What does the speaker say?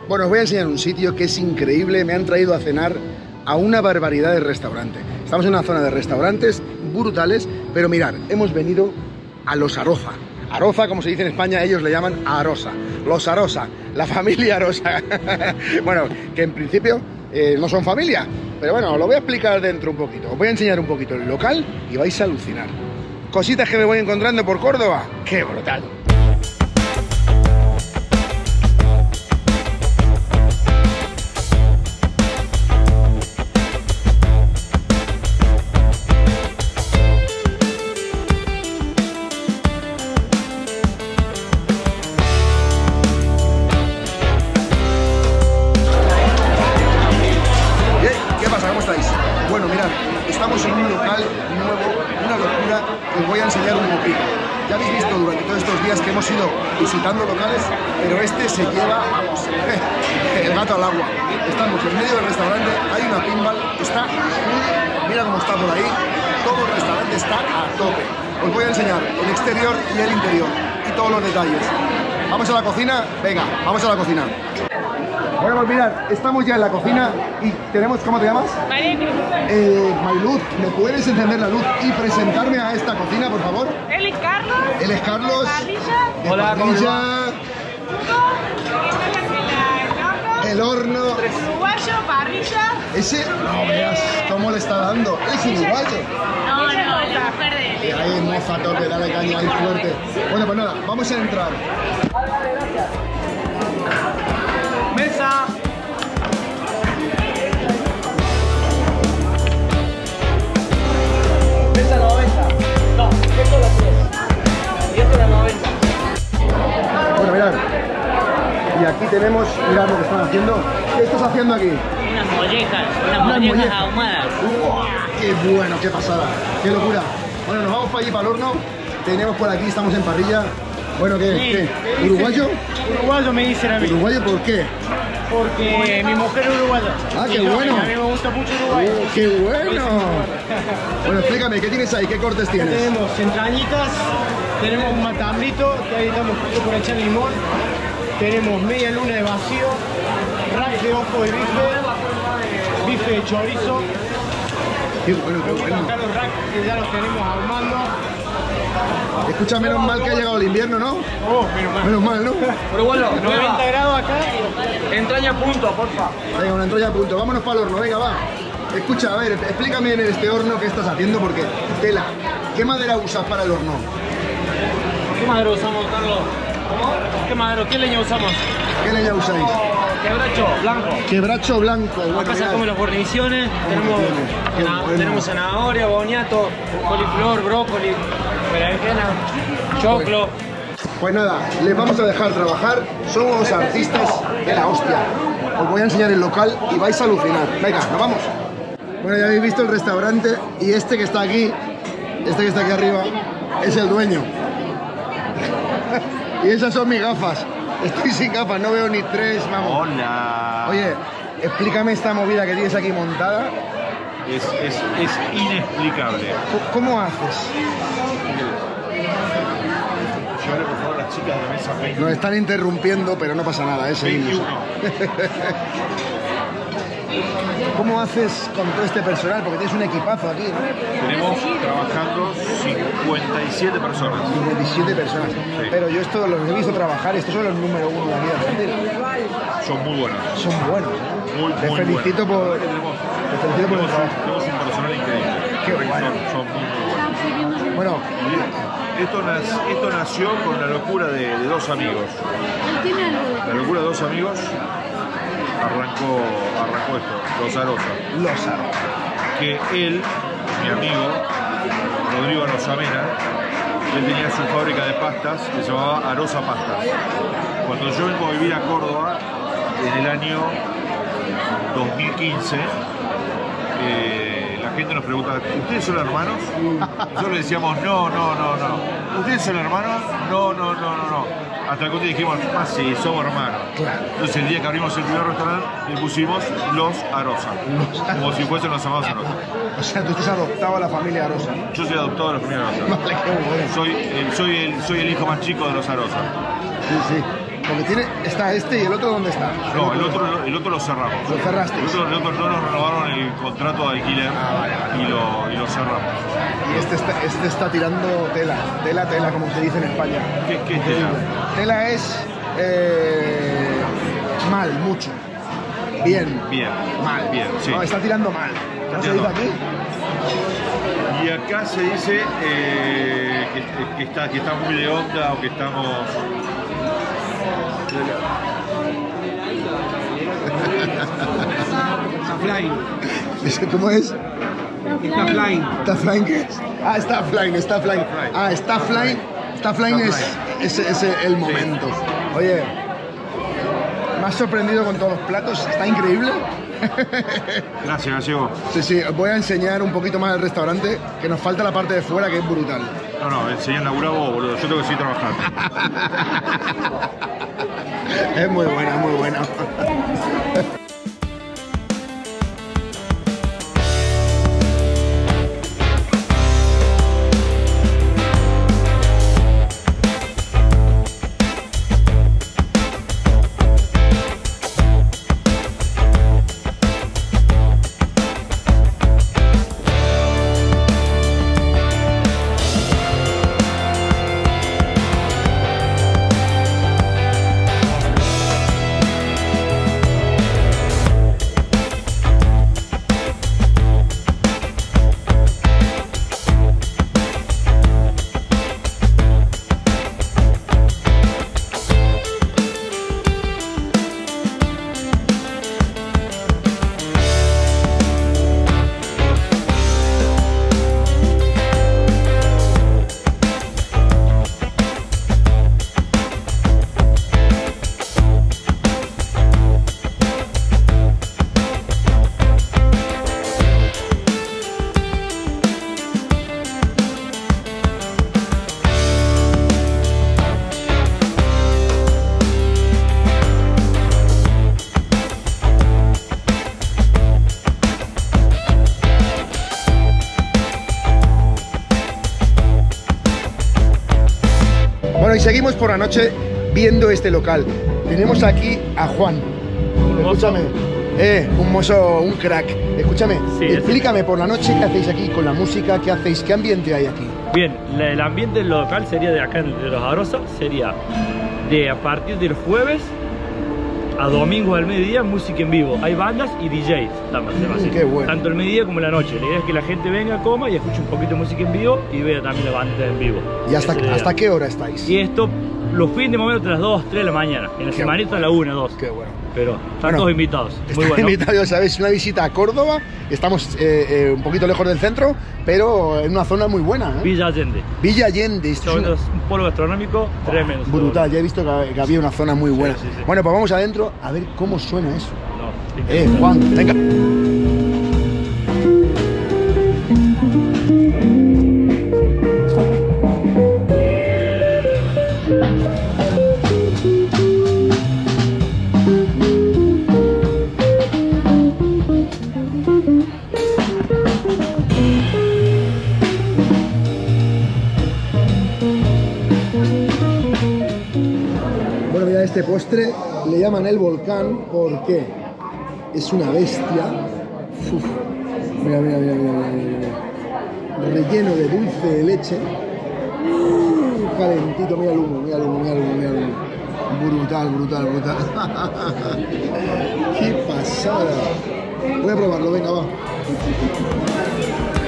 Bueno, os voy a enseñar un sitio que es increíble. Me han traído a cenar a una barbaridad de restaurante. Estamos en una zona de restaurantes brutales, pero mirad, hemos venido a los Arosa. Arosa, como se dice en España, ellos le llaman Arosa. Los Arosa, la familia Arosa. Bueno, que en principio no son familia, pero bueno, os lo voy a explicar dentro un poquito. Os voy a enseñar un poquito el local y vais a alucinar. Cositas que me voy encontrando por Córdoba. ¡Qué brutal! Bueno, mirad, estamos en un local nuevo, una locura, que os voy a enseñar un poquito. Ya habéis visto durante todos estos días que hemos ido visitando locales, pero este se lleva, vamos, el gato al agua. Estamos en medio del restaurante, hay una pinball, está, mira cómo está por ahí, todo el restaurante está a tope. Os voy a enseñar el exterior y el interior, y todos los detalles. ¿Vamos a la cocina? Venga, vamos a la cocina. Bueno, pues mirad, estamos ya en la cocina y tenemos, ¿cómo te llamas? Mariluz, ¿me puedes encender la luz y presentarme a esta cocina, por favor? Él es Carlos. Él es Carlos. Parrilla. Hola, parrilla. El horno. Uruguayo, parrilla. Ese, no veas cómo le está dando. Es uruguayo. No, la mujer de él. Ahí, moza, toque, dale caña ahí fuerte. Bueno, pues nada, vamos a entrar. ¡Mesa! ¡Mesa 90! No, esto lo 3. Y esto era 90. Bueno, mirad. Y aquí tenemos, mirad lo que están haciendo. ¿Qué estás haciendo aquí? Unas mollejas ahumadas. ¡Qué bueno, qué pasada! ¡Qué locura! Bueno, nos vamos para allí, para el horno. Tenemos por aquí, estamos en parrilla. Bueno, ¿qué? ¿Uruguayo? Uruguayo me dicen a mí. ¿Uruguayo por qué? Porque mi mujer es uruguaya. Ah, qué bueno. A mí me gusta mucho Uruguay. ¡Qué bueno! Bueno, explícame, ¿qué tienes ahí? ¿Qué cortes tienes? Tenemos entrañitas, tenemos un matambrito, que ahí estamos por echar limón. Tenemos media luna de vacío, rack de ojo de bife de chorizo. ¡Qué bueno, qué bueno! Acá los racks que ya los tenemos ahumando. Escucha, menos mal que ha llegado el invierno, ¿no? Oh, menos mal. Menos mal, ¿no? Pero bueno, 90 grados acá. Entraña a punto, porfa. Venga, una entrolla a punto. Vámonos para el horno, venga, va. Escucha, a ver, explícame en este horno qué estás haciendo, porque tela. ¿Qué madera usas para el horno? ¿Qué madera usamos, Carlos? ¿Cómo? ¿Qué madera? ¿Qué leña usamos? ¿Qué leña usáis? Quebracho blanco. Quebracho blanco. Bueno, Acá sacamos las guarniciones. Tenemos zanahoria, boniato, coliflor, brócoli, berenjena, choclo. Pues nada, les vamos a dejar trabajar. Somos artistas de la hostia. Os voy a enseñar el local y vais a alucinar. Venga, nos vamos. Bueno, ya habéis visto el restaurante y este que está aquí, arriba, es el dueño. Y esas son mis gafas. Estoy sin gafas, no veo ni tres, vamos. Hola. Oye, explícame esta movida que tienes aquí montada. Es inexplicable. ¿Cómo haces? Llévale por favor a las chicas de la mesa 20. Nos están interrumpiendo, pero no pasa nada, seguimos. 21. ¿Cómo haces con todo este personal? Porque tienes un equipazo aquí, ¿no? Tenemos trabajando 57 personas. 57 personas. Sí. Pero yo esto los he visto trabajar, estos son los número uno de la vida argentina. Son muy buenos. Son buenos. Muy felicito buenos. Te felicito por el trabajo. Tenemos un personal increíble. Qué bueno. Son muy buenos. Bueno, Esto nació con la locura de dos amigos. La locura de dos amigos arrancó esto, los Arosa. los Arosa. Que él, mi amigo, Rodrigo Arosamena, él tenía su fábrica de pastas que se llamaba Arosa Pastas. Cuando yo vengo a vivir a Córdoba, en el año 2015, la gente nos pregunta, ¿ustedes son hermanos? Nosotros le decíamos, no. ¿Ustedes son hermanos? No. Hasta que un día dijimos, sí, somos hermanos. Claro. Entonces el día que abrimos el primer restaurante, le pusimos Los Arosa. Como si fuesen los amados Arosa. O sea, tú estás adoptado a la familia Arosa, ¿no? Yo soy adoptado de la familia Arosa. Vale, qué bueno. Soy el hijo más chico de los Arosa. Sí. Porque está este y el otro, ¿dónde está? No, el otro lo cerramos. Lo cerrasteis. El otro no nos renovaron el contrato de alquiler y lo cerramos. Y este está tirando tela, como se dice en España. ¿Qué es tela? Tela es mal, mucho. Bien. Mal. Bien, sí. No, está tirando mal. ¿Cómo se dice aquí? Y acá se dice que está muy de onda o que estamos... Está flying. ¿Cómo es? Está flying. ¿Está flying qué es? Ah, está flying. Ah, está flying es el momento. Oye, me has sorprendido con todos los platos, está increíble. Gracias, Gallego. Sí, os voy a enseñar un poquito más el restaurante, que nos falta la parte de fuera, que es brutal. No, enseñá a laburar vos, boludo. Yo tengo que seguir trabajando. Es muy buena, muy buena. Bueno, y seguimos por la noche viendo este local. Tenemos aquí a Juan. Escúchame. Un mozo, un crack. Escúchame, Sí, explícame por la noche qué hacéis aquí con la música, qué hacéis, qué ambiente hay aquí. Bien, el ambiente del local sería de acá, de Los Arosa, sería de a partir del jueves a domingo al mediodía, música en vivo. Hay bandas y DJs, qué bueno. tanto el mediodía como en la noche. La idea es que la gente venga, coma y escuche un poquito de música en vivo y vea también la banda en vivo. ¿Y Esa es la idea. hasta qué hora estáis? Y esto, los fines de momento a las 2, 3 de la mañana. En la Qué semanita a la 1, 2. Qué bueno. Pero están todos invitados. Muy Están bueno. invitados, ¿sabes? Una visita a Córdoba. Estamos un poquito lejos del centro, pero en una zona muy buena, ¿eh? Villa Allende. Villa Allende. Esto es Es un polo gastronómico tremendo. brutal. Ya he visto que había una zona muy buena. Sí. Bueno, pues vamos adentro a ver cómo suena eso. No, Juan, venga. Bueno, mira, este postre le llaman el volcán porque es una bestia. Uf. Mira. Relleno de dulce de leche. Calentito, mira el humo. Brutal. ¡Qué pasada! Voy a probarlo, venga, va.